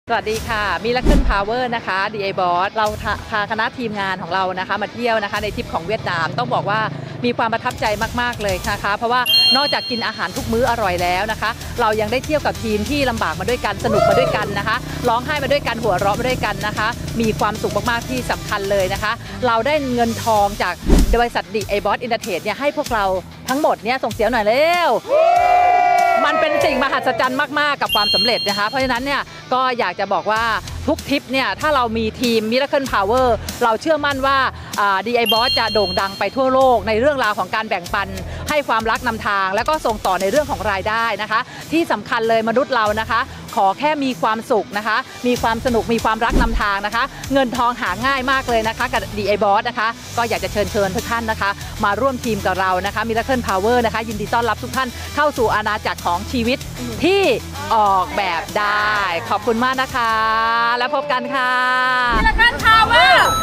สวัสดีค่ะMiracle Power นะคะ DA Boss เราพาคณะทีมงานของเรานะคะมาเที่ยวนะคะในทริปของเวียดนามต้องบอกว่ามีความประทับใจมากๆเลยนะคะเพราะว่านอกจากกินอาหารทุกมื้ออร่อยแล้วนะคะเรายังได้เที่ยวกับทีมที่ลำบากมาด้วยกันสนุกมาด้วยกันนะคะร้องไห้มาด้วยกันหัวเราะมาด้วยกันนะคะมีความสุขมากๆที่สำคัญเลยนะคะเราได้เงินทองจากบริษัท DA Boss Entertainment เนี่ยให้พวกเราทั้งหมดเนี่ยส่งเสียงหน่อยเร็วมันเป็นสิ่งมหัศจรรย์มากๆกับความสำเร็จนะคะเพราะฉะนั้นเนี่ยก็อยากจะบอกว่าทุกทริปเนี่ยถ้าเรามีทีม Miracle Power เราเชื่อมั่นว่าDA Boss จะโด่งดังไปทั่วโลกในเรื่องราวของการแบ่งปันให้ความรักนำทางแล้วก็ส่งต่อในเรื่องของรายได้นะคะที่สำคัญเลยมนุษย์เรานะคะขอแค่มีความสุขนะคะมีความสนุกมีความรักนำทางนะคะเงินทองหาง่ายมากเลยนะคะกับ DA Boss นะคะก็อยากจะเชิญทุกท่านนะคะมาร่วมทีมกับเรานะคะ Miracle Power นะคะยินดีต้อนรับทุกท่านเข้าสู่อาณาจักรของชีวิตที่ออกแบบได้ขอบคุณมากนะคะแล้วพบกันค่ะ Miracle Power